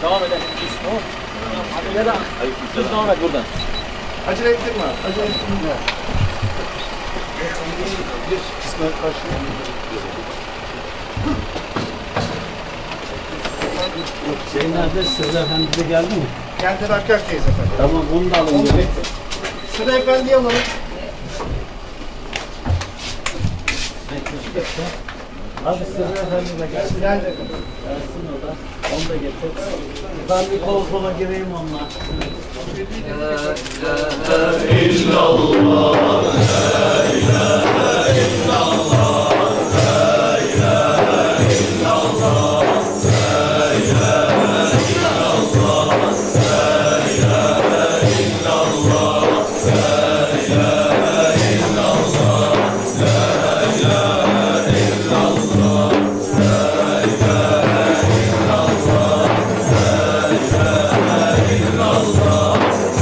Devam edelim. Tamam. Hadi ya da düz devam et buradan. Acele ettirme. Acele ettirme. Bir kısmı karşıya. Şey nerede? Sıra Efendi'de geldi mi? Geldi arka arkayız efendim. Tamam onu da alın. Sıra Efendi'yi alalım. Abi Sıra Efendi'de gelsin. Geldi. Gelsin o da. Onu da getir. Ben bir kol kola gireyim onunla. La ilahe illallah, la ilahe illallah, la ilahe illallah, la ilahe illallah, la ilahe illallah, la ilahe illallah, la ilahe illallah, la ilahe illallah, la ilahe illallah.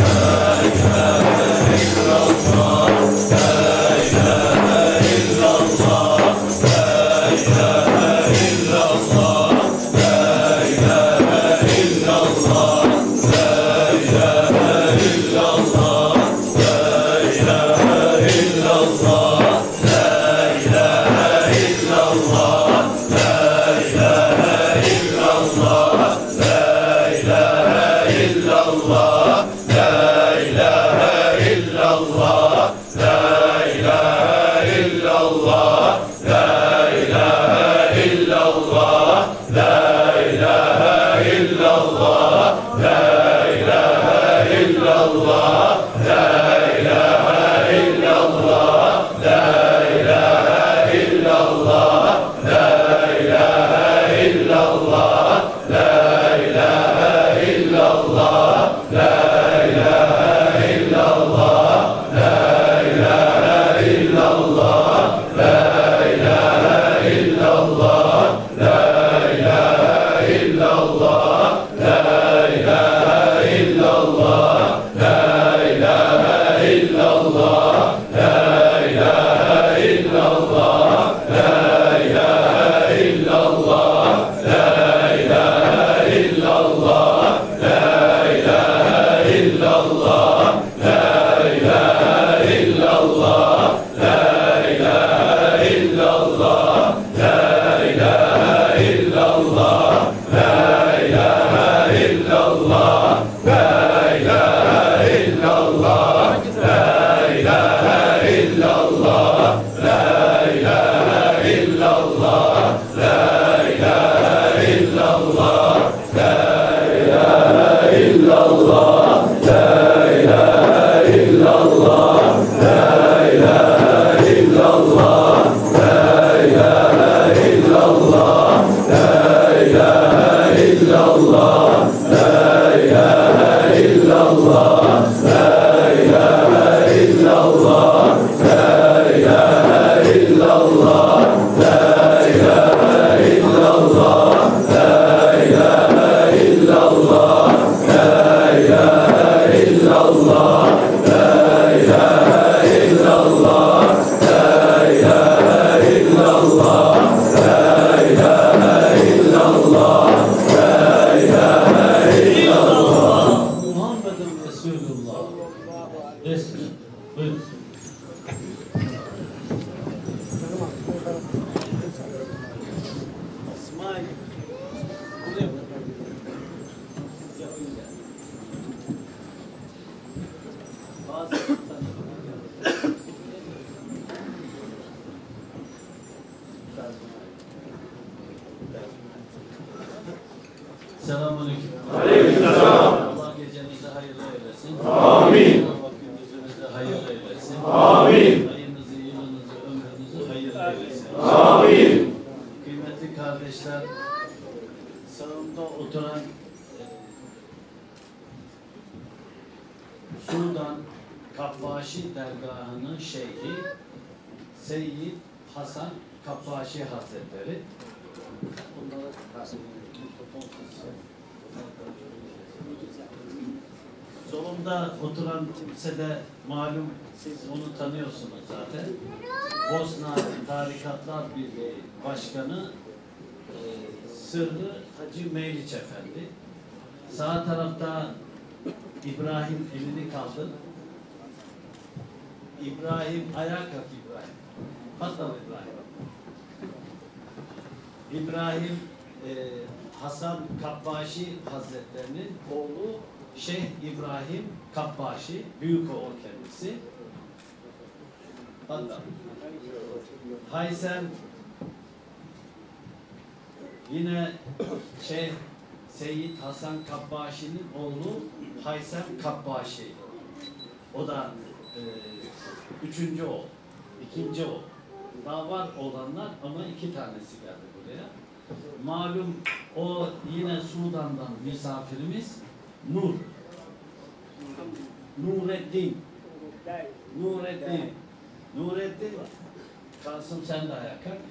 Selamünaleyküm. Aleykümselam. Allah gecenizi hayırlı eylesin. Amin. Allah gündüzünüzü hayırlı eylesin. Amin. Ayınızı, yılınızı, ömrünüzü hayırlı eylesin. Amin. Kıymetli kardeşler, sağımda oturan Sudan Kappaşi dergahının şeyhi Seyyid Hasan Kappaşi Hazretleri. Solumda oturan kimse de malum, siz onu tanıyorsunuz zaten. Bosna Tarikatlar Birliği Başkanı Sırrı Hacı Meyliç Efendi. Sağ tarafta İbrahim elini kaldır. İbrahim ayağa kalk İbrahim. Fazla İbrahim. İbrahim Hasan Kabbaşi Hazretlerinin oğlu Şeyh İbrahim Kabbaşi, büyük oğul kendisi. Hatta Haysem yine Şeyh Seyyid Hasan Kabbaşi'nin oğlu Haysem Kabbaşi. O da üçüncü oğul, ikinci oğul. Daha var olanlar ama 2 tanesi geldi buraya. Malum o yine Sudan'dan misafirimiz Nur. Nureddin. Nureddin. Nureddin. Kasım sen de ayağa kalk.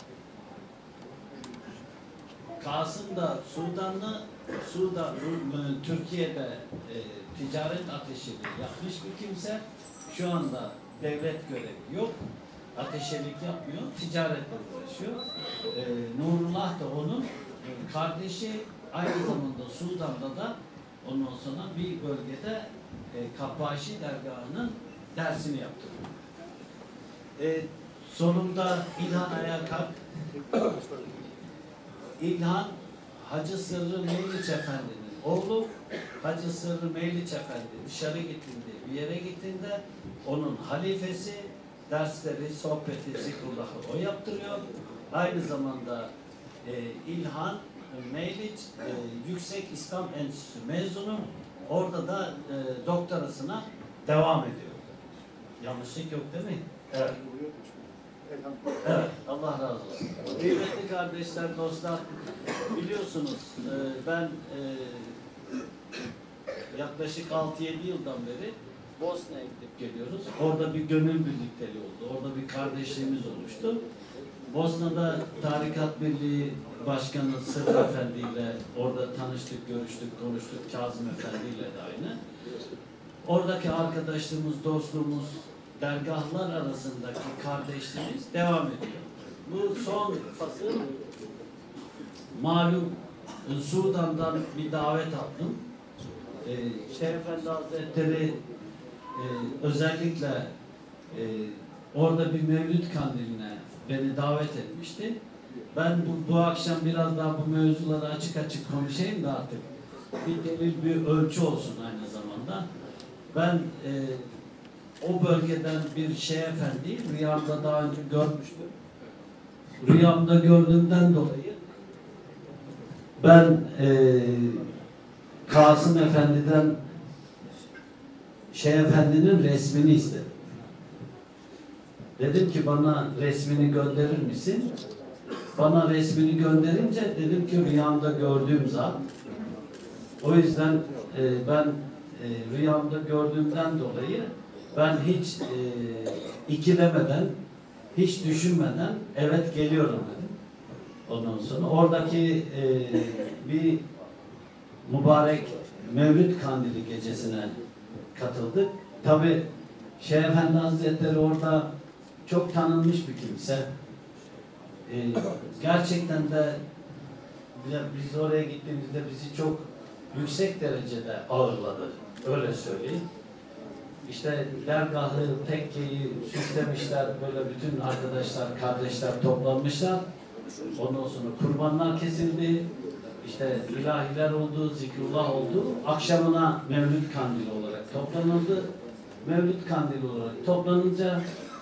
Kasım da Sudanlı, Türkiye'de ticaret ateşeliği yapmış bir kimse. Şu anda devlet görevi yok. Ateşelik yapmıyor, ticaretle uğraşıyor. Nurullah da onun kardeşi, aynı zamanda Sudan'da da ondan sonra bir bölgede Kabbaşi dergahının dersini yaptırıyor. Sonunda İlhan ayağa kalk. İlhan Hacı Sırrı Meyliç Efendi'nin oğlu. Hacı Sırrı Meyliç Efendi dışarı gittiğinde, bir yere gittiğinde onun halifesi, dersleri, sohbeti, zikrullahı o yaptırıyor. Aynı zamanda İlhan Meyliç Yüksek İslam Enstitüsü mezunu. Orada da doktorasına devam ediyor. Yanlışlık yok değil mi? Evet. Evet, Allah razı olsun. Kıymetli kardeşler, dostlar, biliyorsunuz ben yaklaşık 6-7 yıldan beri Bosna'ya gidip geliyoruz. Orada bir gönül birlikteliği oldu. Orada bir kardeşliğimiz oluştu. Bosna'da Tarikat Birliği Başkanı Sırrı Efendi ile orada tanıştık, görüştük, konuştuk. Kazım Efendi ile de aynı. Oradaki arkadaşlığımız, dostluğumuz, dergahlar arasındaki kardeşliğimiz devam ediyor. Bu son fasıl malum Sudan'dan bir davet aldım. Şeyh Efendi Hazretleri özellikle orada bir Mevlüt Kandili'ne beni davet etmişti. Ben bu akşam biraz daha bu mevzuları açık açık konuşayım da artık bir delil, bir ölçü olsun aynı zamanda. Ben o bölgeden bir Şeyh Efendi rüyamda daha önce görmüştüm. Rüyamda gördüğümden dolayı ben Kasım Efendi'den Şeyh Efendi'nin resmini istedim. Dedim ki bana resmini gönderir misin? Bana resmini gönderince dedim ki rüyamda gördüğüm zat. O yüzden ben rüyamda gördüğümden dolayı ben hiç ikilemeden, hiç düşünmeden evet geliyorum dedim. Ondan sonra oradaki bir mübarek Mevlüt Kandili gecesine katıldık. Tabi Şeyh Efendi Hazretleri orada çok tanınmış bir kimse. Gerçekten de biz oraya gittiğimizde bizi çok yüksek derecede ağırladı. Öyle söyleyeyim. İşte dergahı, tekkeyi süslemişler, böyle bütün arkadaşlar, kardeşler toplanmışlar. Ondan sonra kurbanlar kesildi. İşte ilahiler oldu, zikrullah oldu. Akşamına Mevlüt Kandili olarak toplanıldı. Mevlüt Kandili olarak toplanınca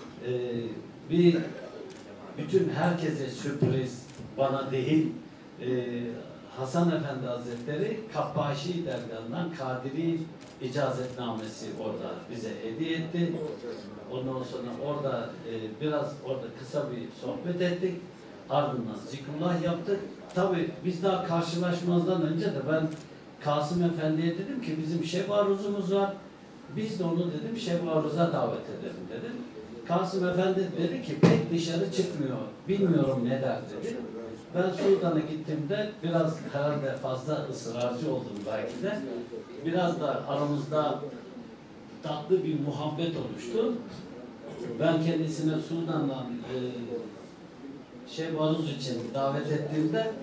bütün herkese sürpriz, bana değil, Hasan Efendi Hazretleri Kabbaşi dergahından Kadiri icazetnamesi orada bize hediye etti. Ondan sonra orada biraz kısa bir sohbet ettik. Ardından zikrullah yaptık. Tabi biz daha karşılaşmazdan önce de ben Kasım Efendi'ye dedim ki bizim Şeb Aruzumuz var. Biz de onu dedim Şeb Aruz'a davet edelim dedim. Kasım Efendi dedi ki pek dışarı çıkmıyor. Bilmiyorum ne der dedi. Ben Sudan'a gittiğimde biraz herhalde fazla ısrarcı oldum belki de. Biraz da aramızda tatlı bir muhabbet oluştu. Ben kendisine Sudan'dan Şeyh Aruz için davet ettiğimde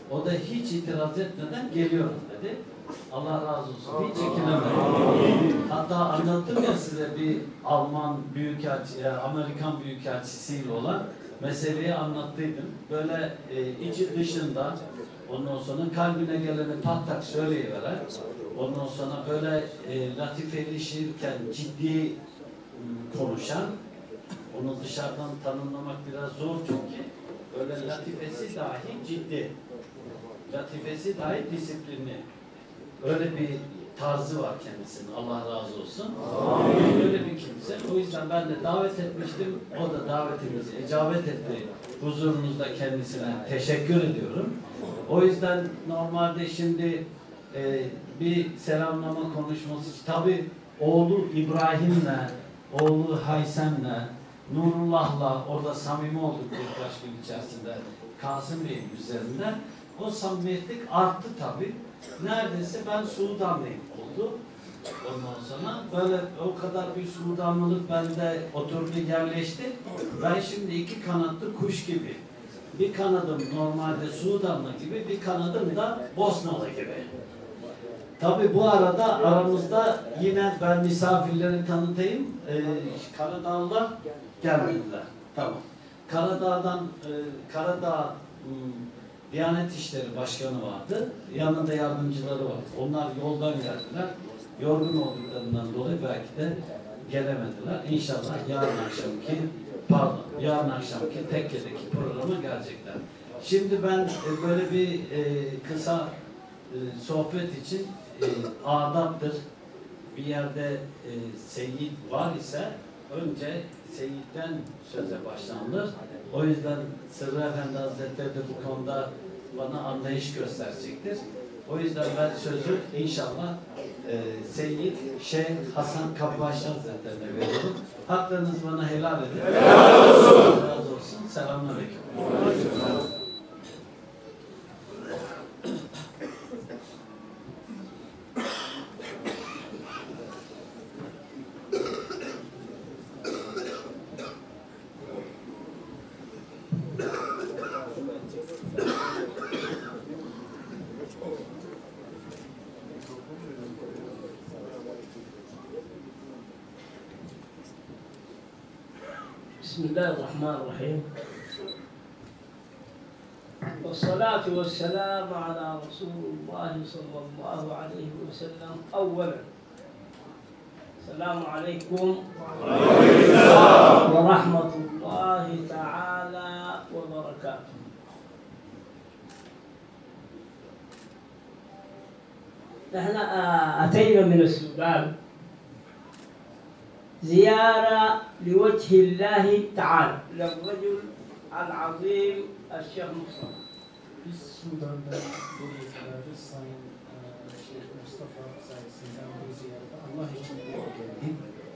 O da hiç itiraz etmeden geliyorum dedi. Allah razı olsun. Hiç çekinemedi. Hatta anlattım ya size bir Alman büyükelçi, Amerikan büyükelçisiyle olan meseleyi anlattıydım. Böyle içi dışında ondan sonra kalbine geleni patlak söyleyiveren, ondan sonra böyle latifeli şiirken ciddi konuşan, onu dışarıdan tanımlamak biraz zor çünkü. Böyle latifesi dahi ciddi. Latifesi dahi disiplinli. Öyle bir tarzı var kendisinin. Allah razı olsun. Amin. Öyle bir kimse. O yüzden ben de davet etmiştim. O da davetimizi icabet etti. Huzurunuzda kendisine teşekkür ediyorum. O yüzden normalde şimdi bir selamlama konuşması için tabii oğlu İbrahim'le, oğlu Haysem'le, Nurullah'la orada samimi olduk birkaç gün içerisinde Kasım Bey'in üzerinden. O samimiyetlik arttı tabii. Neredeyse ben Sudanlıyım oldu. Ondan sonra böyle o kadar bir Sudanlılık bende oturdu, yerleşti. Ben şimdi iki kanatlı kuş gibi. Bir kanadım normalde Sudanlı gibi, bir kanadım da Bosnalı gibi. Tabii bu arada aramızda yine ben misafirleri tanıtayım. Karadağlılar gelmediler. Tamam. Karadağ Diyanet İşleri Başkanı vardı. Yanında yardımcıları var. Onlar yoldan geldiler. Yorgun olduklarından dolayı belki de gelemediler. İnşallah yarın akşamki tekkedeki programa gelecekler. Şimdi ben böyle bir kısa sohbet için adaptır. Bir yerde seyit var ise önce seyitten söze başlanılır. O yüzden Sırrı Efendi Hazretleri de bu konuda bana anlayış gösterecektir. O yüzden ben sözü inşallah Seyyid Şeyh Hasan Kabbaşi Hazretlerine veriyorum. Haklarınız bana helal edin. Helal olsun. Allah razı olsun. Selamünaleyküm. بسم الله الرحمن الرحيم والصلاة والسلام على رسول الله صلى الله عليه وسلم. أولا السلام عليكم ورحمة الله تعالى وبركاته. نحن أتينا من السودان زيارة لوجه الله تعالى للرجل العظيم الشيخ مصطفى. Biz Sudan'dan buraya kadar Sayın Şeyh Mustafa sayesinde bu ziyarete Allah için buraya geldik.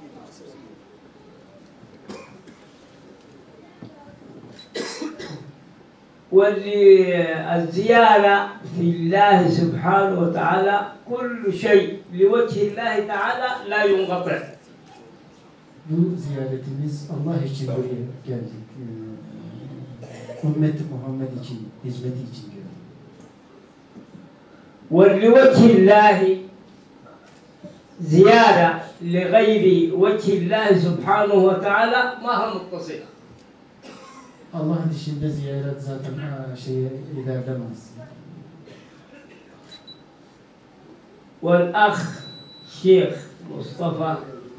والزيارة في الله سبحانه وتعالى كل شيء لوجه الله تعالى لا ينقطع. Bu ziyaretimiz Allah için buraya geldik. Ümmeti Muhammed için, hizmeti için geldik. ولوجه الله زيارة لغير وجه الله سبحانه وتعالى ما هو متصل. Allah dışında ziyaret zaten ilerlemez. والأخ شيخ مصطفى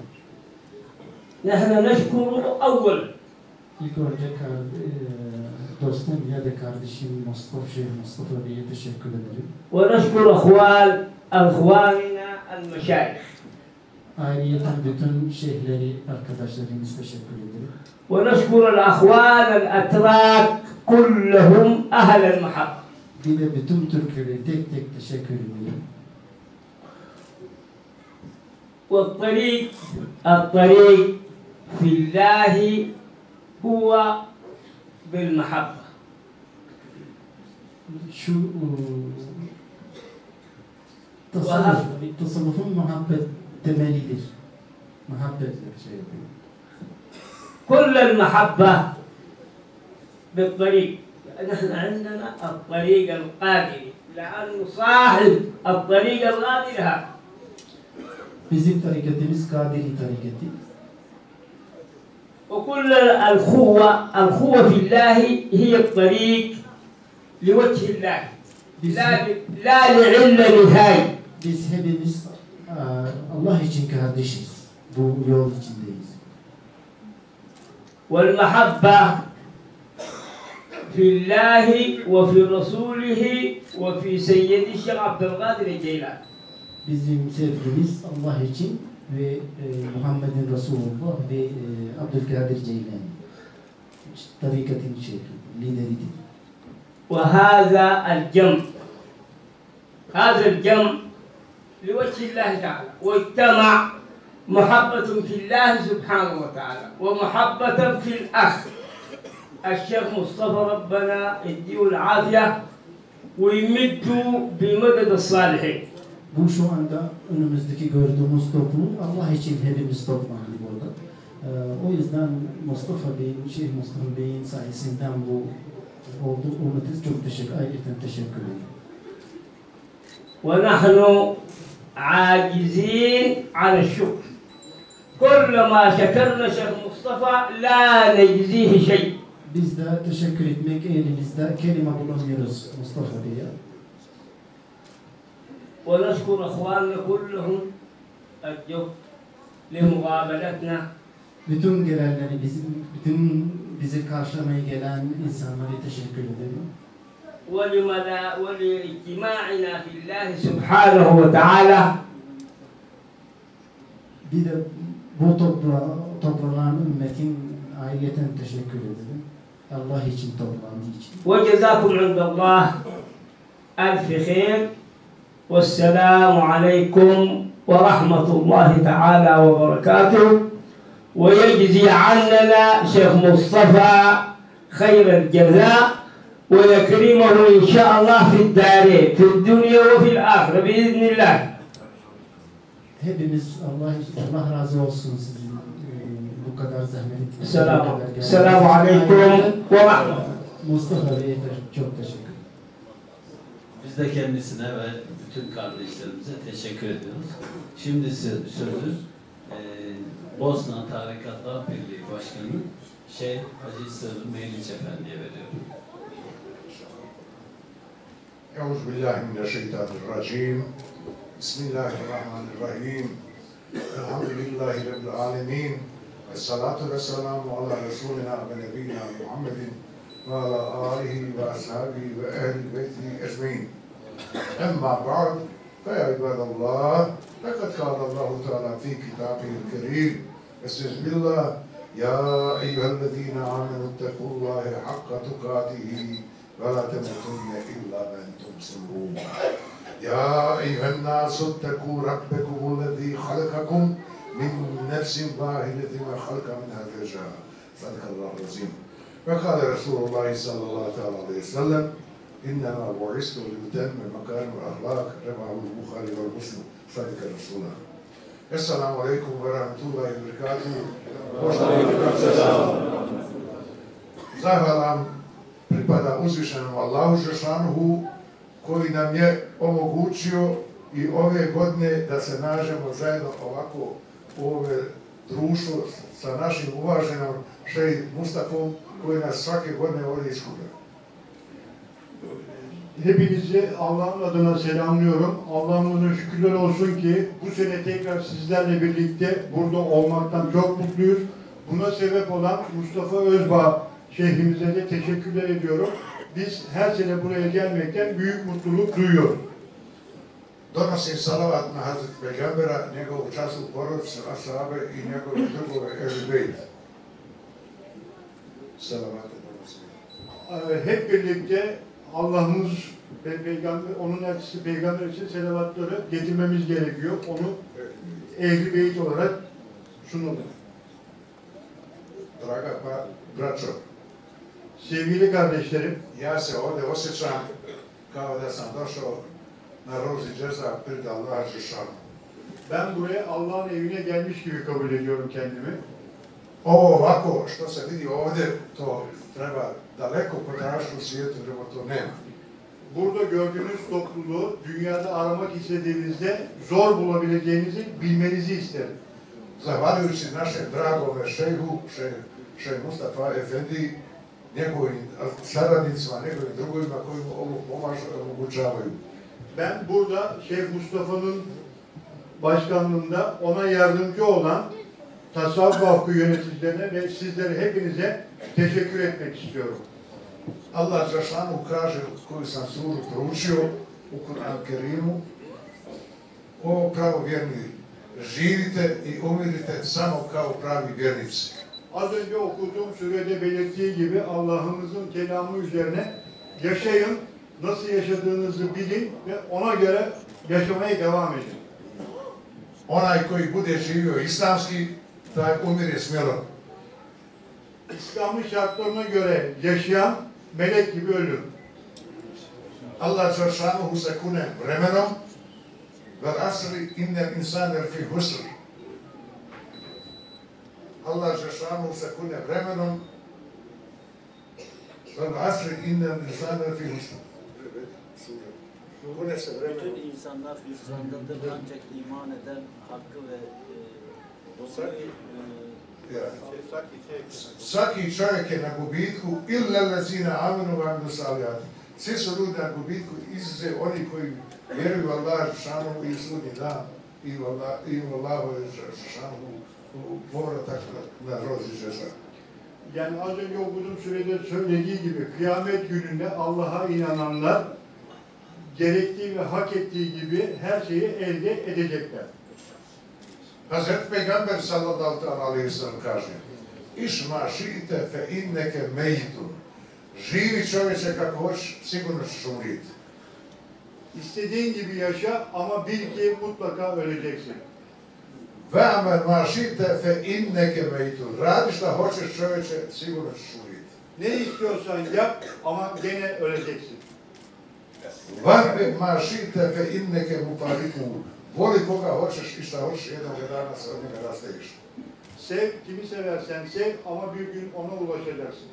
نحن نشكره أولا İlk önce dostum ya da kardeşim Şeyh Mustafa Bey'e teşekkür ederim. ونشكر أخواننا المشايخ. Ayrıyeten bütün şeyhleri, arkadaşlarımız teşekkür ederim. ونشكر الأخوان الأتراك كلهم أهل المحبة. Bir de bütün Türkleri tek tek teşekkür ederim. والطريق في الله هو بالمحبة. Şu tasavvufun muhabbet temelidir. Muhabbetle şey yapıyor. كل المحبة بالطريق نحن عندنا الطريق القادري لأنه صاحب الطريق القادري هذا. Bizim tarikatımız Kadiri tarikatı. وكل الخوة في الله هي الطريق لوجه الله لا لعلة نهاية. Biz hepimiz Allah için kardeşiz. Bu yol içindeyiz. والمحبة في الله وفي رسوله وفي سيد الشيخ عبد القادر الجيلاني. Bizim sevgimiz Allah için ve Muhammed'in Resulullah ve Abdülkadir Ceylani. Tarikatın şeyhi, lideridir. وهذا الجمع هذا الجمع لوجه الله تعالى واجتمع محبة في الله سبحانه وتعالى ومحبة في الأخ الشيخ مصطفى ربنا يديه العافية ويمدوا بمدد الصالحين. Bu şu anda önümüzdeki gördüğümüz toplum Allah için hepimiz toplandık orada. O yüzden Mustafa Bey'in, Şeyh Mustafa Bey'in sayesinden bu oldu. Ona çok teşekkür ederim. ونحن عاجزين عن الشكر. كلما شكرنا شيخ مصطفى لا نجزيه شيء. Biz de teşekkür etmek elimizde kelime bulamıyoruz Mustafa Bey'e. ونشكر اخواننا كلهم الجو لمقابلتنا. Bütün gelenleri, bizi karşılamaya gelen insanlara teşekkür ederim. ولاجتماعنا في الله سبحانه وتعالى. Bir de bu toplanan ümmetin ayrıyeten teşekkür ederim. Allah için toplandığı için. وجزاكم عند الله ألف خير والسلام عليكم ورحمة الله تعالى وبركاته ويجزي عننا شيخ مصطفى خير الجزاء ويكرمه إن شاء الله في الدارين في الدنيا وفي الآخرة بإذن الله. Hepimiz Allah razı olsun sizin bu kadar zahmet ettiğiniz. Selamun aleyküm ve rahmetullah. Mustafa Bey'e çok teşekkür ederim. Biz de kendisine ve bütün kardeşlerimize teşekkür ediyoruz. Şimdi sözü Bosna Tarikatlar Birliği Başkanı Şeyh Hacı Sırrı Meyliç Efendi'ye veriyorum. Euzubillahimineşşeytanirracim. Bismillahirrahmanirrahim. Elhamdülillahi Rabbil alemin. Esselatu vesselamu ala Resulina ve Nebiyyina Muhammedin ve ala alihi ve ashabihi ve ehli beyti ecmaîn. Emma ba'd. فيا عباد الله لقد قال الله تعالى في كتابه الكريم بسم الله يا أيها الذين آمنوا اتقوا الله حق تقاته ولا تموتن إلا وأنتم مسلمون يا أيها الناس اتقوا ربكم الذي خلقكم من نفس واحدة وخلق منها زوجها صدق الله العظيم وقال رسول الله صلى الله عليه وسلم إنما بعثت لأتمم مكارم الأخلاق رواه البخاري ومسلم صدق رسول الله. Esselamu aleyküm ve rahmetullahi ve berekatuhu. Zahvalam pripada uzvišenom Allahu Žešanuhu koji nam je omogućio i ove godine da se nađemo zajedno ovako u ove društvo sa našim uvaženom šejh Mustafom koji nas svake godine ovdje iskuplja. Hepinizi Allah'ın adına selamlıyorum. Allah'ımıza şükürler olsun ki bu sene tekrar sizlerle birlikte burada olmaktan çok mutluyuz. Buna sebep olan Mustafa Özbağ Şeyhimize de teşekkürler ediyorum. Biz her sene buraya gelmekten büyük mutluluk duyuyoruz. Donosim salavat na Hazreti Pejgambera, njegovu časnu porodicu, ashabe i njegove drugove Ehli Bejt. Salavat donosim. Hep birlikte Allah'ımız ve Peygamber, onun elçisi Peygamber için selavatları getirmemiz gerekiyor. Onu Ehli Beyt olarak sunulur. Draga braćo, Sevgili kardeşlerim, ja se ovdje osjećam kao da sam došao na rozi džeza pred Allah Žešanu. ben buraya Allah'ın evine gelmiş gibi kabul ediyorum kendimi. Ovo ovako što se vidi ovdje, to treba daleko potražiti u svijetu, jer to nema. Burada gördüğünüz topluluğu dünyada aramak istediğinizde zor bulabileceğinizi bilmenizi isterim. Zahvaljujući našem dragome šejhu, šejh Mustafa Efendi, njegovim saradnicima, njegovim drugovima koji mu ovo pomažu, omogućavaju. Ben burada Şeyh Mustafa'nın başkanlığında ona yardımcı olan Tasavvuf Vakfı yöneticilerine ve sizlere hepinize teşekkür etmek istiyorum. Allah Žešanu kaže, koju sam suru proučio u Kur'an Kerimu, o pravovjerni, živite i umirite samo kao pravi vjernici. Az önce okuduğum surede belirttiği gibi Allah'ımızın kelamı üzerine yaşayın, nasıl yaşadığınızı bilin ve ona göre yaşamaya devam edin. Onaj koji bude živio islamski, taj umire smjelo. İslam'ın şartlarına göre yaşayan melek gibi ölür. Allah Žešanuhu se kune vremenom, vel asri innel insane fi husr. Allah Žešanuhu se kune vremenom, vel asri innel insane fi husr. Kune se vremenom. Bütün insanlar hüsrandadır ancak iman eden hakkı ve Svaki čovjek je na gubitku illa allazina amanu wa amilu salihati. Svi su ljudi na gubitku izuzev oni koji vjeruju Allah Žešanu i sudnji dan i Allahu Žešanu povratak na rozi Žešan. Yani az önce okuduğum sürede söylediği gibi kıyamet gününde Allah'a inananlar gerektiği ve hak ettiği gibi her şeyi elde edecekler. Hazreti Peygamber sallallahu aleyhi ve sellem kaže: "Išma šite fe inneke mejitun." Živi čovječe kako hoćeš, sigurno ćeš umrijeti. İstediğin gibi yaşa ama bil ki mutlaka öleceksin. Ve'amel ma šite fe inneke mejitun. Radi šta hoćeš čovječe, sigurno ćeš umrijeti. Ne istiyorsan yap ama gene öleceksin. Vahbe ma šite fe inneke mufarikun. Voli koga hoćeš i šta hoćeš, jednog dana se od njega rastaviš. Sev, kimi seversen sev ama bir gün ona ulaşacaksın.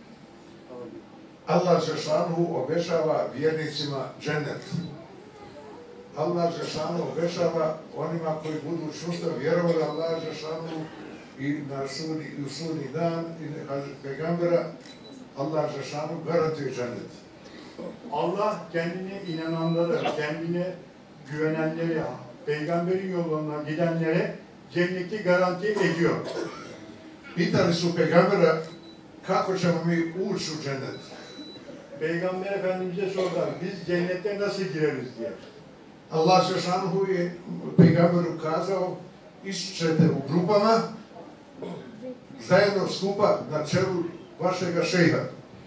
Allah Žešanuhu obećava vjernicima džennet. Allah Žešanuhu obećava onima koji budu čvrsto vjerovali Allah Žešanuhu i u sudnji dan i Hazreti Peygambera, Allah Žešanuhu garantuje džennet. Allah kendine inananları, kendine güvenenleri, peygamberin yoluna gidenlere cenneti garanti ediyor. Pitali su Peygambera kako ćemo mi ući u džennet. Peygamber Efendimiz'e sordular, biz cennete nasıl gireriz diye. Allah Žešanuhu je Peygamberu kazao, ići ćete u grupama, zajedno skupa na čelu vašega šejha.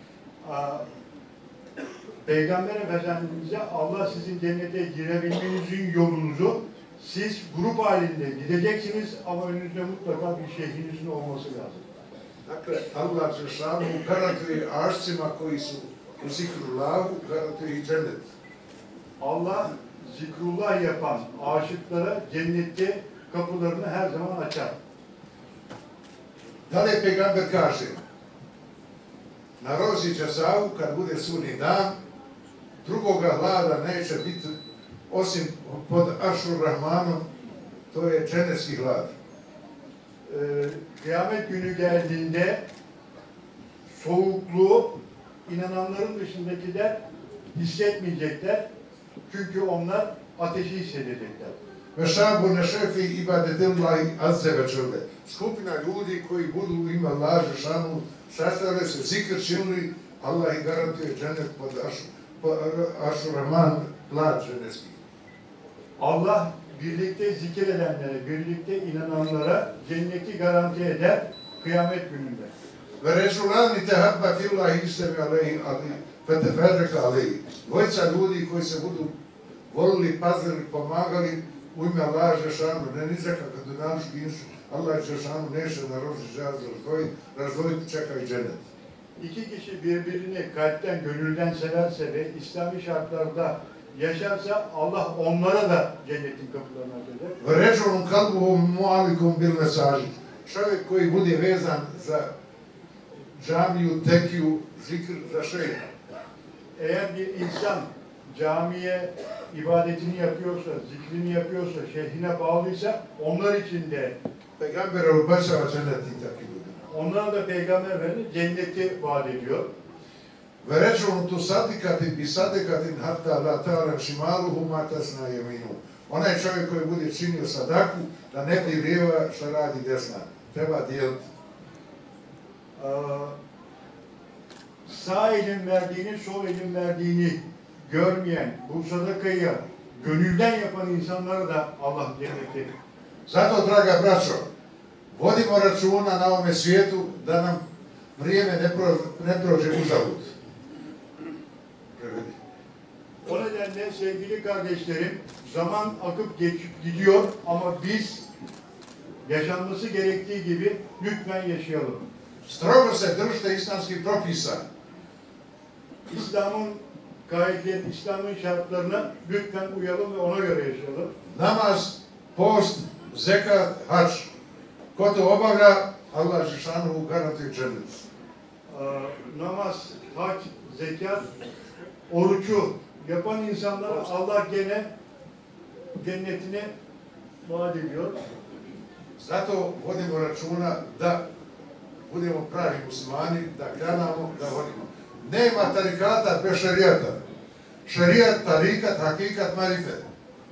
Peygamber Efendimiz'e Allah sizin cennete girebilmenizin yolunuzu siz grup halinde gideceksiniz ama önünüzde mutlaka bir şeyhinizin olması lazım. Dakle, Allah Žešanuhu garantuje ašcima koji su u zikrullahu, garantuje i džennet. Allah zikrullah yapan aşıklara cennette kapılarını her zaman açar. Dalje Peygamber kaže, na rozi džazavu, kad bude sudnji dan, drugoga hlada neće biti osim pod Ašur Rahmanom, to je dženetski hlad. Kıyamet günü geldiğinde soğukluğu inananların dışındakiler hissetmeyecekler. Çünkü onlar ateşi hissedecekler. Ve šabu nešefi ibadetillahi azze ve čele. Skupina ljudi koji budu u ime Allah Žešanu sastavljaju se zikr činili, Allah ih garantuje dženet pod Ašur Rahman, hlad dženetski. Allah birlikte zikir edenlere, birlikte inananlara cenneti garanti eder kıyamet gününde. Ve režulani tehabba fillahi istemi aleyhi feteferreka aleyhi. Dvojica ljudi koji se budu volili, pazili, pomagali u ime Allah Žešanu, ne nizaka kad dunjaluški insu, Allah Žešanu neće na rozi žaz razdvojiti, čekaju dženet. İki kişi birbirini kalpten, gönülden severse ve İslami şartlarda yaşarsa Allah onlara da cennetin kapılarını açacak. Ve režulun kalbuhum mualikum bil mesajid. čovjek koji bude vezan za džamiju, tekiju, zikr, za šejha. Eğer bir insan camiye ibadetini yapıyorsa, zikrini yapıyorsa, şeyhine bağlıysa onlar için de Peygamber obećava džennet i takvim ljudima. onlar da Peygamber Efendimiz cenneti vaat ediyor. Ve rečunu tu sadikatin bi sadikatin hatta la ta'lam šimaluhu ma tasna yeminu. Onaj čovjek koji bude činio sadaku, da ne bi lijeva šta radi desna. Treba dijeliti. Sağ elin verdiğini, sol elin verdiğini görmeyen, bu sadakayı gönülden yapan insanlara da Allah cenneti. Zato, draga braćo, vodimo računa na ovome svijetu da nam vrijeme ne prođe uzalud. O nedenle sevgili kardeşlerim, zaman akıp geçip gidiyor ama biz yaşanması gerektiği gibi lütfen yaşayalım. Strogo se držite islamskih propisa. İslam'ın kaidelerini, İslam'ın şartlarına lütfen uyalım ve ona göre yaşayalım. Namaz, post, zekat, hač. Ko to obavlja, Allah Žešanuhu garantuje džennet. Namaz, hac, zekat, orucu yapan insanlara Allah gene cennetine vaat ediyor. Zato vodimo računa da budemo pravi muslimani, da klanamo, da vodimo. Nema tarikata bez šerijata. Šerijat, tarikat, hakikat, marifet.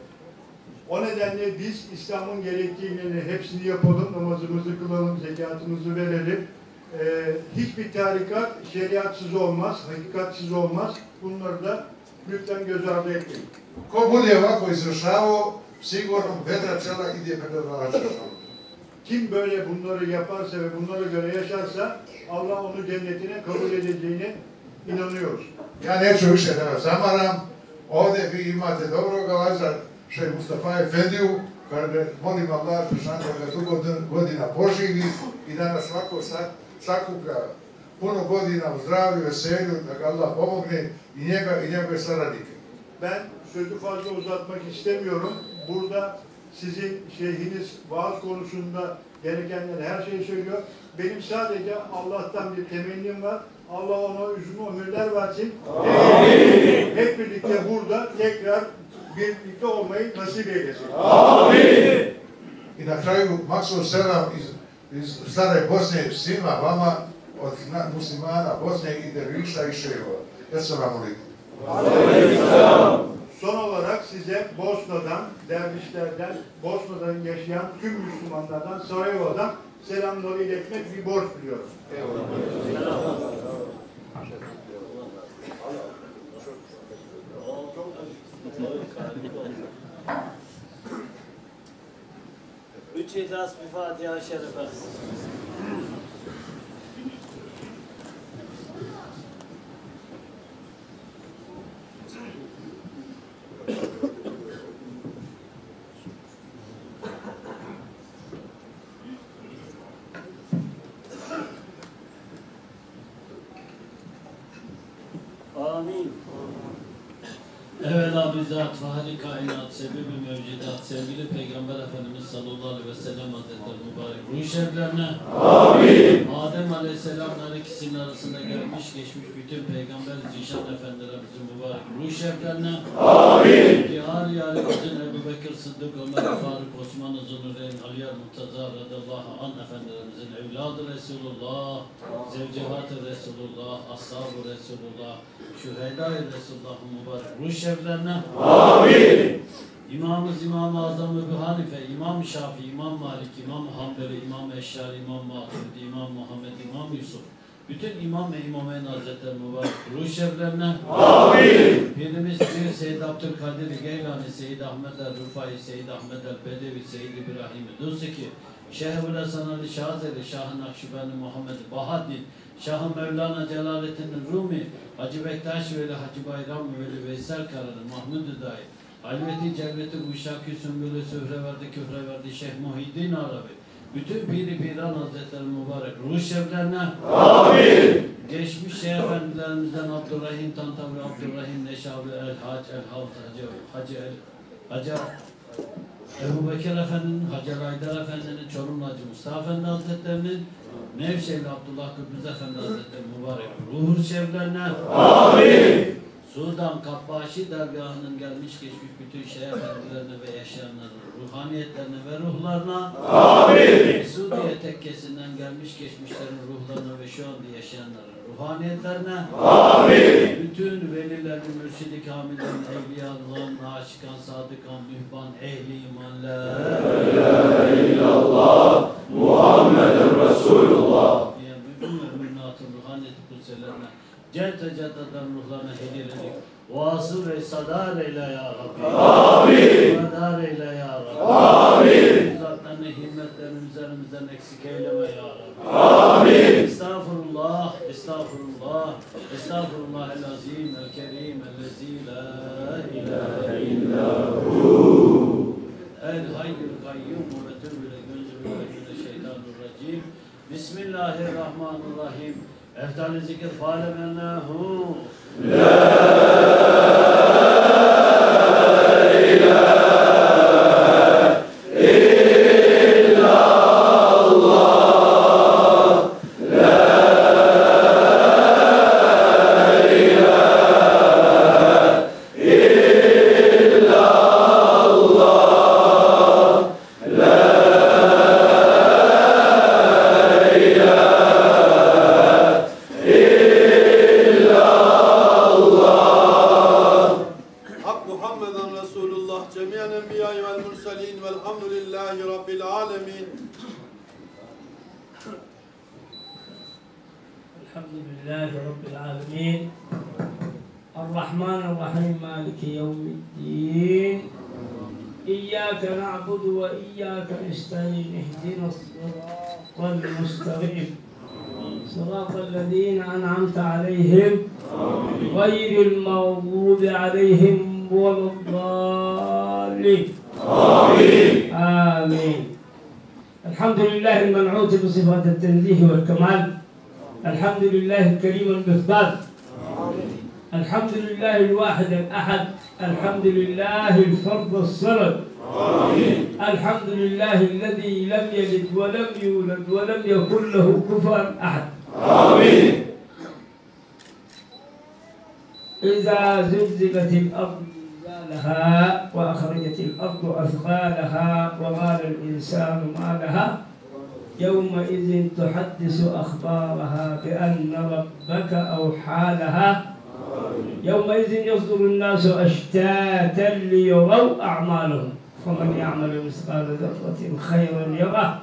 O nedenle biz İslam'ın gerektiğini hepsini yapalım, namazımızı kılalım, zekatımızı verelim. Hiçbir tarikat şeriatsız olmaz, hakikatsiz olmaz. Bunları da lütfen göz ardı etmeyin. Ko bude ovako izvršavao, sigurno vedra čela ide pred Allaha Žešanuhu. Kim böyle bunları yaparsa ve bunlara göre yaşarsa Allah onu cennetine kabul edeceğine inanıyoruz. Ja neću više da vas zamaram. Ovdje vi imate dobroga vaza, Šejh Mustafa Efendiju, kada molim Allah Žešanuhu da dugo godina poživi i da nas svako sakuplja puno godina u zdravlju, veselju, da ga Allah pomogne i njega i njegove saradnike. Ben sözü fazla uzatmak istemiyorum. Burada sizin şeyhiniz vaaz konusunda gerekenler her şeyi söylüyor. Benim sadece Allah'tan bir temennim var. Allah ona uzun ömürler versin. Amin. Hep birlikte burada tekrar birlikte olmayı nasip eylesin. Amin. I na kraju, Maksul Selam iz Stare Bosne svima vama od muslimana Bosne i derviša i šehova. Esselamu alaikum. Son olarak size Bosna'dan, dervişlerden, Bosna'dan yaşayan tüm Müslümanlardan, Sarayova'dan selamları iletmek bir borç biliyorum. Üç İhlas bir Fatiha-i Şerife. Amin. Evvela bizzat fahri kainat, sebebi mevcudat, sevgili Peygamber Efendimiz sallallahu aleyhi ve sellem Hazretleri mübarek ruh şeriflerine, amin. Adem Aleyhisselam'la ikisinin arasında gelmiş geçmiş bütün Peygamber Zişan Efendilerimizin mübarek ruh şeriflerine, amin. Yar yarimizin Ebu Bekir Sıddık, Ömer Faruk, Osman Zunureyn, Aliyar Murtaza radıyallahu anh Efendilerimizin evladı Resulullah, zevcehat-ı Resulullah, ashab-ı Resulullah, şühedâ-i Resulullah'ın mübarek ruh şeriflerine, amin. İmamımız İmam-ı Azam Ebu Hanife, İmam Şafii, İmam Malik, İmam Hanbeli, İmam Eşşari, İmam Maturidi, İmam Muhammed, İmam Yusuf, bütün İmam ve İmameyn Hazretleri mübarek ruh şeriflerine, amin. Birimiz bir Seyyid Abdülkadir Geylani, Seyyid Ahmed el-Rufai, Seyyid Ahmed el-Bedevi, Seyyid İbrahim-i Dusiki, Şeyh-i Hasan Ali Şazeli, Şah-ı Nakşibendi Muhammed Bahaddin, Şah-ı Mevlana Celaleddin Rumi, Hacı Bektaş Veli, Hacı Bayram Veli, Veysel Karalı, Mahmud-u Dâi, Halveti Celveti Uşak-ı Sümbülü Sühreverdi Küfreverdi Şeyh Muhiddin Arabi, bütün Piri Piran Hazretleri mübarek ruh şeriflerine, amin. Geçmiş Şeyh Efendilerimizden Abdurrahim Tantavi, Abdurrahim Neşabi, El-Hac, El-Havz, Hacı Ebu Bekir Efendi'nin, Hacer Haydar Efendi'nin, Çorumlu Hacı Mustafa Efendi Hazretleri'nin, Nevşehirli Abdullah Gürbüz Efendi Hazretleri'nin mübarek ruhu şeriflerine, amin. Sudan Kabbaşi dergahının gelmiş geçmiş bütün şeyh efendilerine ve yaşayanların ruhaniyetlerine ve ruhlarına, amin. Suudiye tekkesinden gelmiş geçmişlerin ruhlarına ve şu anda yaşayanların ruhaniyetlerine, amin. Bütün velilerin, mürşidi kamillerin, evliyaların, aşıkan, sadıkan, mühban, ehli iman, la ilahe illallah, Muhammeden Resulullah diye bütün müminatın ruhaniyeti kutselerine, cedden ruhlarına hediyelendik. Vasıl ve sadar eyle ya Rabbi. Amin. Sadar eyle ya Rabbi. Amin. Zatlarını, himmetlerini üzerimizden eksik eyleme ya Rabbi. Amin. Estağfurullah, estağfurullah, estağfurullah el-azim, el-kerim, el-lezi la ilahe illahu. El-hayyul kayyum ve tübüle gönzülüle şeytanirracim. Bismillahirrahmanirrahim. Eftal-i zikir fâlemennehu. صراط الذين أنعمت عليهم غير المغضوب عليهم ولا الضالين آمين آمين. الحمد لله المنعوت بصفات التنزيه والكمال، الحمد لله الكريم المثبات، الحمد لله الواحد الأحد، الحمد لله الفرد الصمد، الحمد لله الذي لم يلد ولم يولد ولم يكن له كفوا أحد. آمين. إذا زلزلت الأرض زلزالها وأخرجت الأرض أثقالها وقال الإنسان ما لها يومئذ تحدث أخبارها بأن ربك أوحى لها يومئذ يصدر الناس أشتاتا ليروا أعمالهم فمن يعمل مثقال ذرة خيرا يره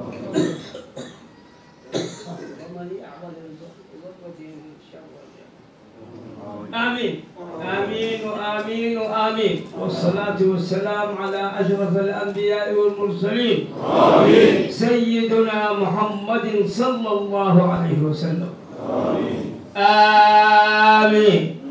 ومن يعمل ذرة شرا يره. آمين آمين آمين آمين. والصلاة والسلام على أشرف الأنبياء والمرسلين آمين. سيدنا محمد صلى الله عليه وسلم آمين آمين.